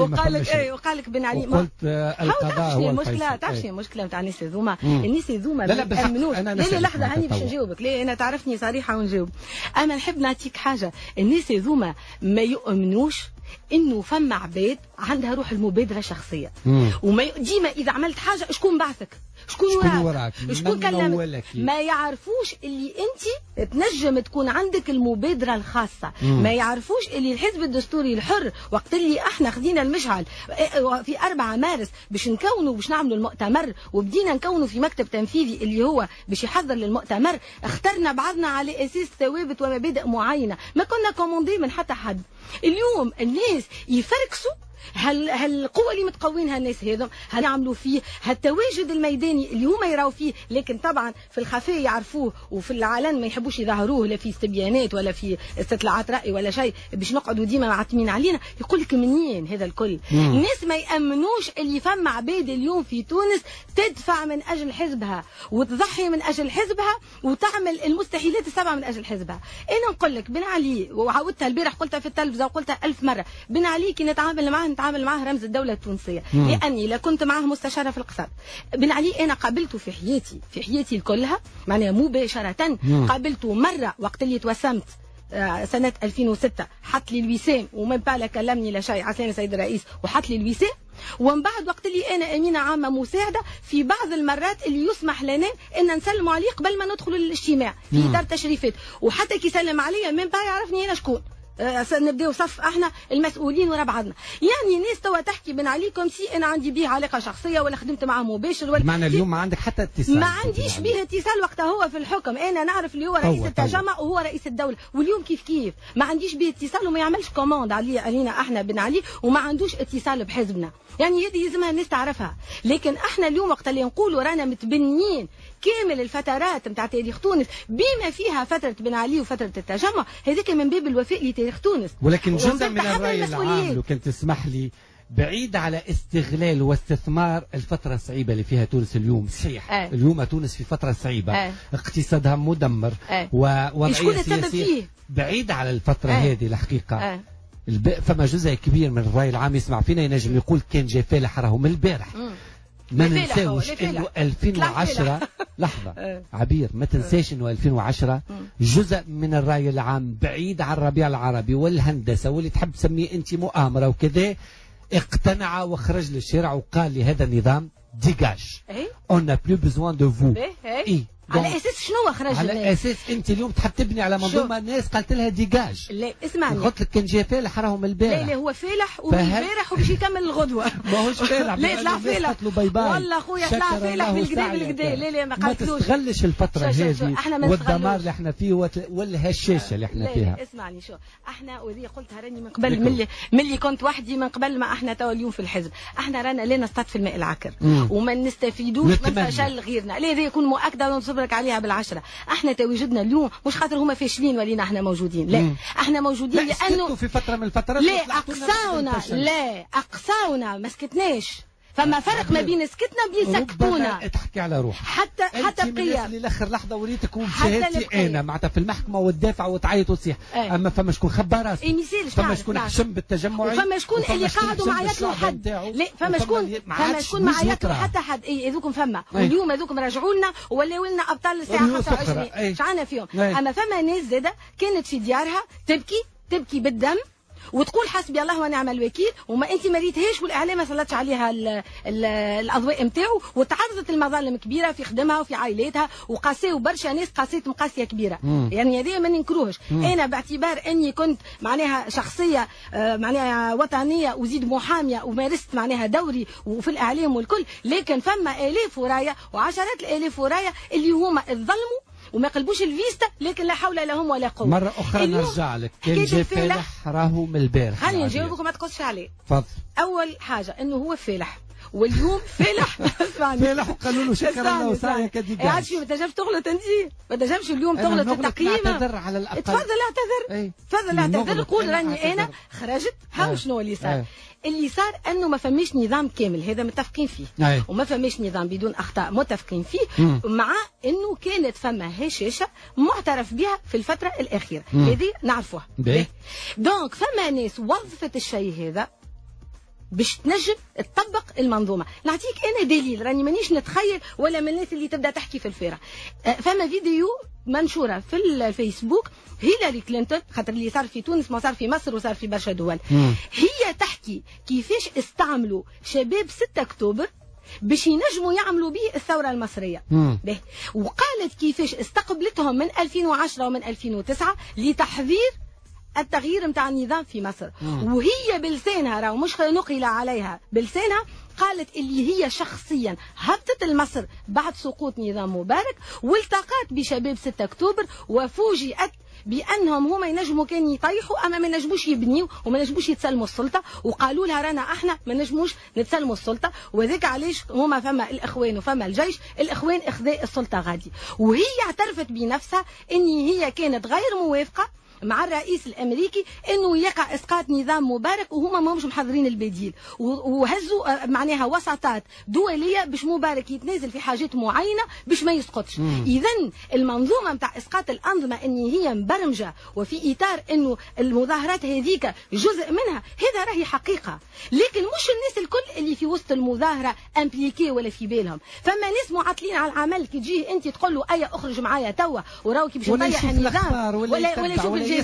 وقال لك بن علي قلت القضاء هو المشكله. تعرف شنو المشكله نتاع الناس هذوما؟ الناس هذوما ما يامنوش. لا لحظه هاني باش نجاوبك. لا انا تعرفني صريحه ونجاوب. اما نحب نعطيك حاجه، الناس هذوما ما يؤمنوش انه فما عباد عندها روح المبادره شخصيه. وما ديما اذا عملت حاجه شكون بعثك، شكون وراك، شكون كلمك. ما يعرفوش اللي انت تنجم تكون عندك المبادره الخاصه. ما يعرفوش اللي الحزب الدستوري الحر وقت اللي احنا خدينا المشعل في 4 مارس باش نكونوا باش نعملوا المؤتمر وبدينا نكونوا في مكتب تنفيذي اللي هو باش يحضر للمؤتمر، اخترنا بعضنا على اساس ثوابت ومبادئ معينه، ما كنا كوموندي من حتى حد. اليوم الناس يفركسوا هالقوة اللي متقوينها الناس هذم هنعملوا فيه هالتواجد الميداني اللي هما يراو فيه، لكن طبعا في الخفاء يعرفوه وفي العلن ما يحبوش يظهروه، لا في استبيانات ولا في استطلاعات رأي ولا شيء باش نقعدوا ديما معتمين علينا. يقول لك منين هذا الكل؟ الناس ما يأمنوش اللي فما عباد اليوم في تونس تدفع من أجل حزبها وتضحي من أجل حزبها وتعمل المستحيلات السبعة من أجل حزبها. أنا نقول لك بن علي، وعودتها البارح قلتها في التلفزة وقلتها 1000 مرة، بن علي كي نتعامل معاه رمز الدولة التونسية. لأني لا كنت معه مستشارة في الاقتصاد. بن علي أنا قابلته في حياتي كلها معناها مباشرة. قابلته مرة وقت اللي توسمت سنة 2006، حط لي الوسام ومن بالا كلمني لا شيء عساني سيد الرئيس وحط لي الوسام. ومن بعد وقت اللي أنا أمينة عامة مساعدة في بعض المرات اللي يسمح لنا أن نسلم عليه قبل ما ندخل الاجتماع في دار تشريفات، وحتى كي سلم عليا من بالا يعرفني أنا شكون. نبداو صف احنا المسؤولين ورا بعضنا. يعني الناس توا تحكي بن علي كوم سي انا عندي به علاقه شخصيه ولا خدمت معه مباشر ولا معنى اليوم ما عندك حتى اتصال. ما عنديش به اتصال وقت هو في الحكم. انا نعرف اللي هو رئيس التجمع وهو رئيس الدوله، واليوم كيف ما عنديش به اتصال وما يعملش كوموند علينا احنا بن علي وما عندوش اتصال بحزبنا. يعني هذه لازمها الناس تعرفها. لكن احنا اليوم وقت اللي نقولوا رانا متبنيين كامل الفترات نتاع تاريخ تونس بما فيها فتره بن علي وفتره التجمع، هذيك من باب الوفاء لتاريخ تونس. ولكن جزء من الرأي العام لو كنت تسمح لي بعيد على استغلال واستثمار الفترة الصعيبة اللي فيها تونس اليوم. صحيح اليوم تونس في فترة صعيبة، اقتصادها مدمر ووضعية سياسية بعيد على الفترة هذه الحقيقة. فما جزء كبير من الرأي العام يسمع فينا ينجم يقول كان جاي فالح راهو من البارح. ما ننساوش انه 2010 لحظه عبير ما تنساش انه 2010 جزء من الراي العام بعيد عن الربيع العربي والهندسه واللي تحب تسميه انت مؤامره وكذا اقتنع وخرج للشارع وقال لهذا النظام ديجاج اون نا بلو بيزوان دو فو. اي على اساس شنو خرج على الناس؟ اساس انت اليوم تحب تبني على منظومه الناس قالت لها ديجاج. لا اسمعني، قلت لك كان جاي فالح راهم البارح. لا هو فالح ومن البارح وباش يكمل الغدوه. ماهوش فالح. لا طلع فالح والله خويا، طلع فالح بالكدا لا ما قالتلوش. ما تستغلش الفتره هذه والدمار اللي احنا فيه والهشاشه اللي احنا فيها. لا اسمعني، شو احنا وذي قلتها راني من قبل ملي كنت وحدي، من قبل ما احنا توا اليوم في الحزب، احنا رانا لا نصطاد في الماء العكر وما نستفيدوش من فشل غيرنا. لا هذه يكون مؤكده ونصبرك عليها بالعشره. احنا تواجدنا اليوم مش خاطر هما فاشلين ولينا احنا موجودين، لا احنا موجودين لانه في فتره من الفترات لا اقصاونا ما سكتناش. فما فرق ما بين سكتنا وبين سكتونا. تحكي على روحك حتى بقيه اللي لاخر لحظه وريتك وشهادتي انا معناتها في المحكمه وتدافع وتعيط وتصيح. اما فما شكون خبى راسه، فما شكون حشم بالتجمعي، وفما شكون اللي قاعدوا ما يطلوا حد. لا فما شكون ما يطلوا حتى حد. اي هذوكم فما واليوم هذوكم رجعوا لنا ولاو لنا ابطال الساعه 25 شعنا فيهم. اما فما ناس زاده كانت في ديارها تبكي بالدم وتقول حسبي الله ونعم الوكيل، وما انت ما ريتهاش والاعلام ما سلطش عليها الاضواء نتاعو، وتعرضت المظالم كبيره في خدمها وفي عائلاتها، وقاساو برشا ناس قاسيتهم قاسيه كبيره. يعني هذه ما ننكروهش. انا باعتبار اني كنت معناها شخصيه معناها وطنيه وزيد محاميه ومارست معناها دوري وفي الاعلام والكل، لكن فما الاف ورايا وعشرات الالاف ورايا اللي هما اتظلموا وما قلبوش الفيستا، لكن لا حول لهم ولا قوه. مره اخرى نرجع لك، كان جا فالح راهو من البارح. خليني نجاوبك وما تقصش عليه. تفضل. اول حاجه انه هو فالح واليوم فالح. اسمعني فالح وقالوا له شكرا الله وسعيك كديجاج. عاد شو ما تنجمش تغلط انت، ما تنجمش اليوم تغلط في التقييم. اعتذر على الاقل. تفضل اعتذر قول راني انا خرجت. هاو شنو اللي صار؟ اللي صار انه ما فماش نظام كامل، هذا متفقين فيه. وما فماش نظام بدون اخطاء متفقين فيه. مع انه كانت فما هشاشه معترف بها في الفتره الاخيره، هذه نعرفوها. دونك فما ناس وظفت الشيء هذا باش تنجم تطبق المنظومه. نعطيك انا دليل، راني مانيش نتخيل ولا من الناس اللي تبدا تحكي في الفارغ. فما فيديو منشوره في الفيسبوك، هيلاري كلينتون، خاطر اللي صار في تونس ما صار في مصر وصار في برشا دول. هي تحكي كيفاش استعملوا شباب 6 اكتوبر باش ينجموا يعملوا به الثوره المصريه. وقالت كيفاش استقبلتهم من 2010 ومن 2009 لتحذير التغيير نتاع النظام في مصر. وهي بلسانها، راهو مش نقل عليها، بلسانها قالت اللي هي شخصيا هبطت لمصر بعد سقوط نظام مبارك والتقت بشباب 6 اكتوبر وفوجئت بانهم هما ينجموا كان يطيحوا اما ما نجموش يبنيوا وما نجموش يتسلموا السلطه، وقالوا لها رانا احنا ما نجموش نتسلموا السلطه. وذاك علاش هما فما الاخوان وفما الجيش، الاخوان اخذوا السلطه غادي. وهي اعترفت بنفسها ان هي كانت غير موافقه مع الرئيس الامريكي انه يقع اسقاط نظام مبارك وهما ما همش محضرين البديل، وهزوا معناها وساطات دوليه باش مبارك يتنازل في حاجات معينه باش ما يسقطش. اذا المنظومه نتاع اسقاط الانظمه ان هي مبرمجه وفي اطار انه المظاهرات هذيك جزء منها، هذا راهي حقيقه. لكن مش الناس الكل اللي في وسط المظاهره امبليكي ولا في بالهم. فما ناس معطلين على العمل، كي تجيه انت تقول له اي اخرج معايا توا وراو كي باش يطيح النظام ولا يشوف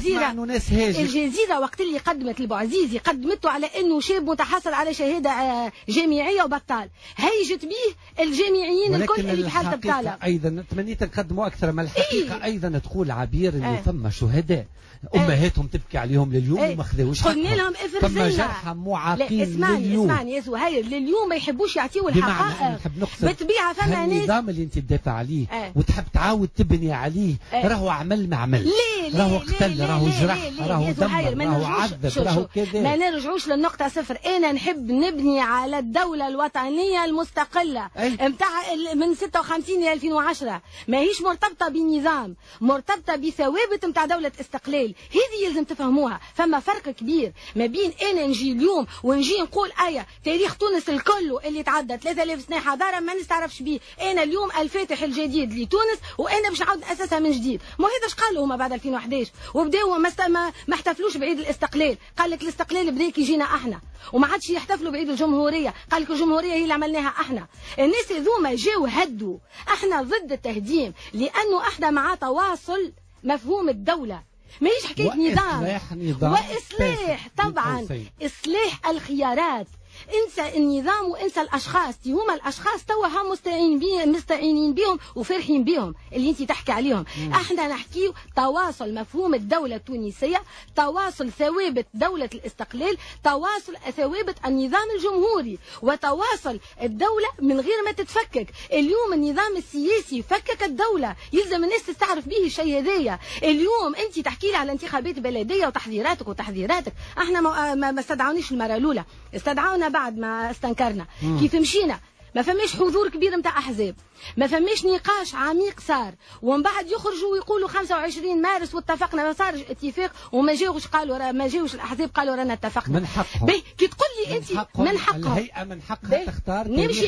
الجزيرة وقت اللي قدمت لبوعزيزي قدمته على انه شاب متحصل على شهادة جامعية وبطال، هيجت به الجامعيين الكل اللي في حالة بطالة. ايضا تمنيت نقدموا اكثر من الحقيقة. ايضا تقول عبير انه فما شهداء امهاتهم تبكي عليهم لليوم وما خذوش حقهم. قلنا لهم فما جرحى معاقين اسمعني يا سهير، لليوم ما يحبوش يعطيوا الحقائق. بالطبيعة فما ناس النظام اللي انت تدافع عليه وتحب تعاود تبني عليه راهو عمل ما عمل، راهو قتل، راهو جرح، راهو دمر، راهو عذب، راهو كذا. ما نرجعوش للنقطة صفر. انا نحب نبني على الدولة الوطنية المستقلة متاع من 56 ل 2010، ماهيش مرتبطة بنظام، مرتبطة بثوابت متاع دولة استقلال. هذه يلزم تفهموها. فما فرق كبير ما بين انا نجي اليوم ونجي نقول تاريخ تونس الكل اللي تعدى 3000 سنة حضارة ما نستعرفش به، انا اليوم الفاتح الجديد لتونس وانا باش نعاود نأسسها من جديد. ما هذا اش قالوا هما بعد 2011 وبداوا ما احتفلوش بعيد الاستقلال. قال لك الاستقلال بدا يجينا احنا، وما عادش يحتفلوا بعيد الجمهورية. قال لك الجمهورية هي اللي عملناها احنا. الناس هذوما جاوا هدوا. احنا ضد التهديم لانه احنا مع تواصل مفهوم الدولة، ماهيش حكاية نظام واصلاح. طبعا اصلاح الخيارات. انسى النظام وانسى الاشخاص، هما الاشخاص توا هم مستعينين بهم وفرحين بهم اللي انت تحكي عليهم. احنا نحكيو تواصل مفهوم الدوله التونسيه، تواصل ثوابت دوله الاستقلال، تواصل ثوابت النظام الجمهوري، وتواصل الدوله من غير ما تتفكك. اليوم النظام السياسي فكك الدوله، يلزم الناس تستعرف به الشيء هذايا. اليوم انت تحكي لي على انتخابات بلديه وتحذيراتك، احنا ما استدعونيش المره الاولى، استدعونا بعد ما استنكرنا. كيف مشينا ما فماش حضور كبير نتاع احزاب، ما فماش نقاش عميق صار، ومن بعد يخرجوا ويقولوا 25 مارس واتفقنا، ما صارش اتفاق وما جاوش قالوا ما جاوش الاحزاب قالوا رانا اتفقنا. من حقهم كي تقول لي انت من حقهم الهيئه من حقها تختار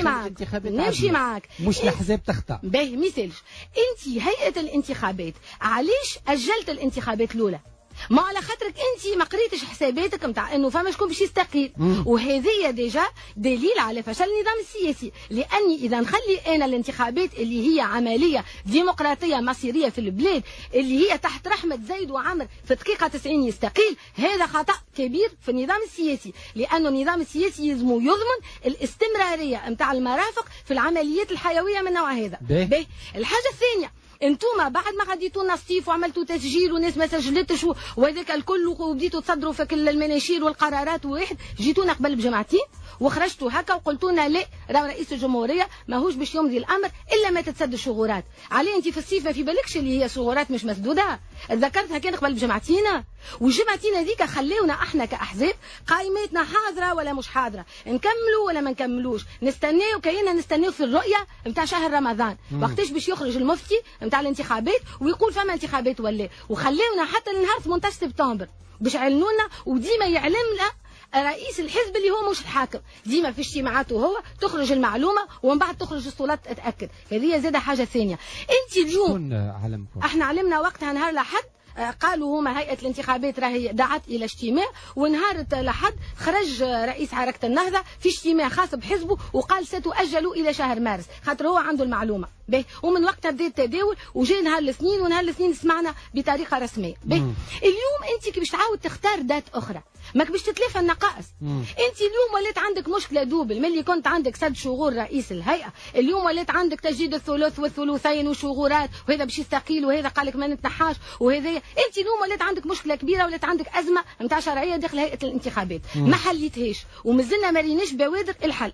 نمشي معك مش الاحزاب تختار. باهي مثالش انت هيئه الانتخابات علاش اجلت الانتخابات الاولى؟ ما على خاطرك انت ما قريتش حساباتك نتاع انه فما شكون باش يستقيل، وهذه ديجا دليل على فشل النظام السياسي. لاني اذا نخلي انا الانتخابات اللي هي عمليه ديمقراطيه مصيريه في البلاد اللي هي تحت رحمه زيد وعمر في دقيقه 90 يستقيل، هذا خطا كبير في النظام السياسي، لانه النظام السياسي يلزم يضمن الاستمراريه نتاع المرافق في العمليات الحيويه من النوع هذا. الحاجه الثانيه، انتوما بعد ما غاديتوا نصيف وعملتوا تسجيل وناس ما سجلتش وهذاك الكل وبديتوا تصدروا في المناشير والقرارات واحد، جيتونا قبل بجمعتين وخرجتوا هكا وقلتوا لنا لا، راه رئيس الجمهوريه ماهوش باش يمضي الامر الا ما تتسد الشغورات. عليه انت في الصيف ما في بالكش اللي هي شغورات مش مسدوده؟ تذكرتها كان قبل بجمعتين، والجمعتين هذيك خليونا احنا كاحزاب قائمتنا حاضره ولا مش حاضره، نكملوا ولا ما نكملوش، نستناو كاينه نستناو في الرؤيه نتاع شهر رمضان وقتاش باش يخرج المفتي نتاع الانتخابات ويقول فما انتخابات ولا، وخليونا حتى لنهار 18 سبتمبر باش يعلنونا، وديما يعلمنا رئيس الحزب اللي هو مش الحاكم، ديما في اجتماعاته هو تخرج المعلومه ومن بعد تخرج الصولات تتاكد. هذه زاده حاجه ثانيه. انت اليوم احنا علمنا وقتها نهار لحد قالوا هما هيئة الانتخابات راهي دعت إلى اجتماع، ونهار لحد خرج رئيس حركة النهضة في اجتماع خاص بحزبه وقال ستؤجل إلى شهر مارس خاطر هو عنده المعلومة. ومن وقتها بدا التداول وجاء نهار الاثنين، ونهار الاثنين سمعنا بطريقة رسمية. اليوم أنت كي باش تعاود تختار دات أخرى ماك باش تتلافى النقائص. انت اليوم ولات عندك مشكله دوبل، ملي كنت عندك سد شغور رئيس الهيئه، اليوم ولات عندك تجديد الثلث والثلثين وشغورات، وهذا باش يستقيل وهذا قال لك ما نتنحاش، وهذا انت اليوم ولات عندك مشكله كبيره، ولات عندك ازمه نتاع شرعيه داخل هيئه الانتخابات ما حليتهاش، ومازلنا ما ريناش بوادر الحل.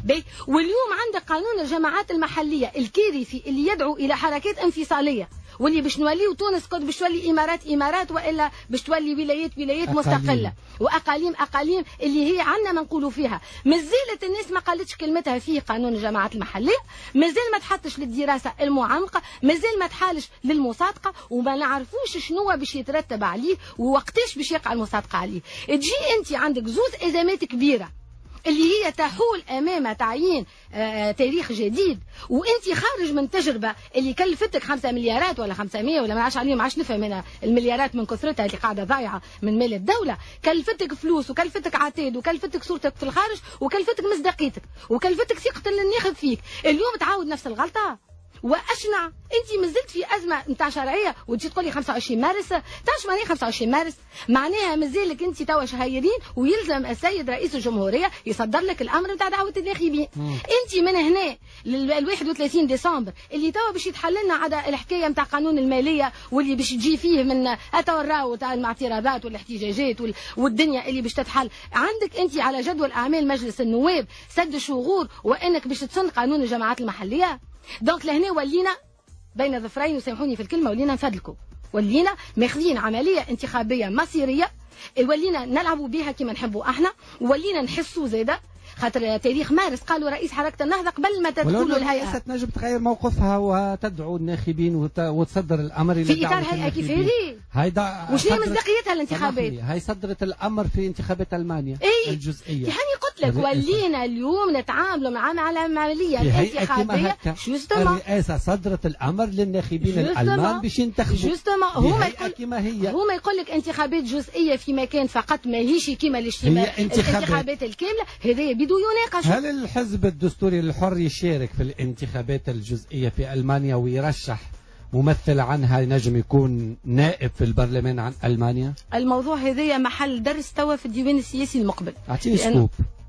واليوم عندك قانون الجماعات المحليه الكارثي اللي يدعو الى حركات انفصاليه، واللي باش نوليو تونس كنت باش تولي امارات والا باش تولي ولايات مستقله واقاليم اللي هي عندنا ما نقولوا فيها. مازالت الناس ما قالتش كلمتها فيه قانون الجماعات المحليه، مازال ما تحطش للدراسه المعمقه، مازال ما تحالش للمصادقه، وما نعرفوش شنو باش يترتب عليه ووقتاش باش يقع المصادقه عليه. تجي انت عندك زوز ازمات كبيره اللي هي تحول امام تعيين تاريخ جديد، وانت خارج من تجربه اللي كلفتك 5 مليارات ولا 500 ولا ما عادش عليهم، عادش نفهم من المليارات من كثرتها اللي قاعده ضايعه من مال الدوله، كلفتك فلوس وكلفتك عتاد وكلفتك صورتك في الخارج وكلفتك مصداقيتك وكلفتك ثقه اللي ناخذ فيك. اليوم تعاود نفس الغلطه. واشنع انت مازلت في ازمه نتاع شرعيه وتجي تقول لي 25 مارس. تعرف معناها 25 مارس؟ معناها مازالك انت توا شهيرين ويلزم السيد رئيس الجمهوريه يصدر لك الامر نتاع دعوه الناخبين. انت من هنا لل 31 ديسمبر اللي توا باش يتحل لنا عدا الحكايه نتاع قانون الماليه واللي باش تجي فيه من اتوراو تاع الاعتراضات والاحتجاجات والدنيا اللي باش تتحل. عندك انت على جدول اعمال مجلس النواب سد شغور وانك باش تسن قانون الجماعات المحليه. دونك لهنا ولينا بين ظفرين وسامحوني في الكلمه، ولينا نفدلكم، ولينا ماخذين عمليه انتخابيه مصيريه ولينا نلعبوا بها كما نحبوا احنا، ولينا نحسوا زاده خاطر تاريخ مارس قالوا رئيس حركه النهضه قبل ما تدخلوا الهيئه تنجم تغير موقفها وتدعو الناخبين وتصدر الامر الى في اطار هيئه كيف هذه وش هي مصداقيتها الانتخابات؟ هاي صدرت الامر في انتخابات المانيا الجزئيه. يعني قلت لك ولينا اليوم نتعاملوا مع العمليه الانتخابيه. الرئاسه صدرت الامر للناخبين الالمان باش ينتخبوا. هما يقول لك انتخابات جزئيه في مكان فقط ماهيش كيما الانتخابات الكامله. هذا بدو يناقش. هل الحزب الدستوري الحر يشارك في الانتخابات الجزئيه في المانيا ويرشح ممثل عنها نجم يكون نائب في البرلمان عن المانيا؟ الموضوع هذايا محل درس توا في الديوان السياسي المقبل. اعطيني سكوب.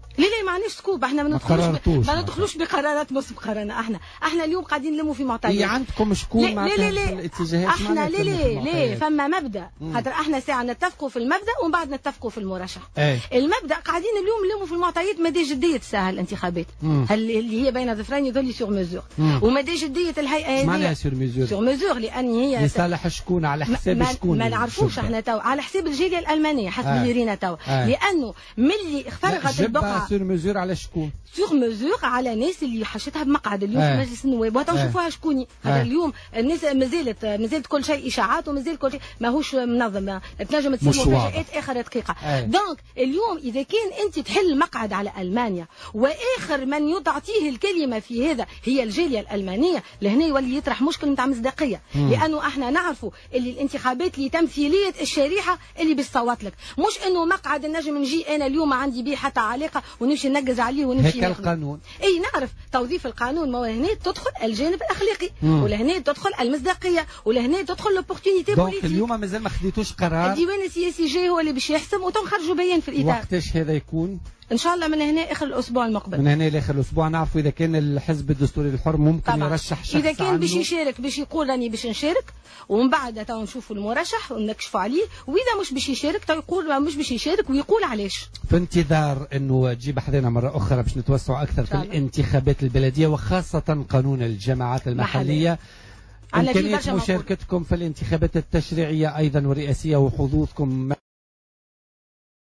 لا معناش سكوب، احنا ما ندخلوش بقرارات مسبقة. احنا اليوم قاعدين نلموا في معطيات. هي عندكم شكون مع الاتجاهات؟ احنا لا فما مبدا، خاطر احنا ساعه نتفقوا في المبدا ومن بعد نتفقوا في المرشح. المبدا قاعدين اليوم نلموا في المعطيات، مدى جديه الساعه الانتخابات اللي هي بين ظفرين يظل سور ميزور، ومدى جديه الهيئه هذه. معناها سور ميزور؟ سور ميزور لان هي لصالح شكون؟ على حساب شكون؟ ما نعرفوش احنا تو على حساب الجاليه الالمانيه حسب اللي رينا تو، لانه ملي فرغت البقعه سور ميزور على شكون؟ سور ميزور على ناس اللي حشتها بمقعد اليوم في مجلس النواب، وتنشوفوها شكوني. هذا اليوم الناس مازالت كل شيء اشاعات، ومازال كل شيء ماهوش منظم، تنجم تصير مفاجات اخر دقيقه. دونك اليوم اذا كان انت تحل مقعد على المانيا واخر من تعطيه الكلمه في هذا هي الجاليه الالمانيه، لهنا يولي يطرح مشكل نتاع مصداقيه، لانه احنا نعرفوا اللي الانتخابات لتمثيليه الشريحه اللي بتصوت لك، مش انه مقعد النجم نجي انا اليوم ما عندي به حتى علاقه ونمشي ننقز عليه ونمشي القانون. اي نعرف توظيف القانون، ما هنا تدخل الجانب الاخلاقي، ولهنا تدخل المصداقيه، ولهنا تدخل لوبورتونيتي بوليتيك. دونك اليوم مازال ما خديتوش قرار؟ الديوان السياسي جاي هو اللي باش يحسم وتنخرجوا بيان في الاطار. وقتاش هذا يكون؟ ان شاء الله من هنا اخر الاسبوع المقبل. من هنا لاخر الاسبوع نعرفوا اذا كان الحزب الدستوري الحر ممكن طبعا يرشح شخص اذا كان باش يشارك، باش يقول راني باش نشارك، ومن بعد تو نشوفوا المرشح ونكشفوا عليه، واذا مش باش يشارك تو يقول مش باش يشارك ويقول علاش. في انتظار انه تجيب حدنا مره اخرى باش نتوسعوا اكثر في الانتخابات البلديه وخاصه قانون الجماعات المحليه. إمكانية مشاركتكم في الانتخابات التشريعيه ايضا والرئاسيه وحظوظكم